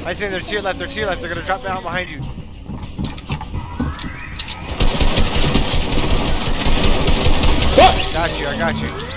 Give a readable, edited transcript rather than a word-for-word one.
I say they're to your left. They're to your left. They're gonna drop down behind you. Fuck! Got you. I got you.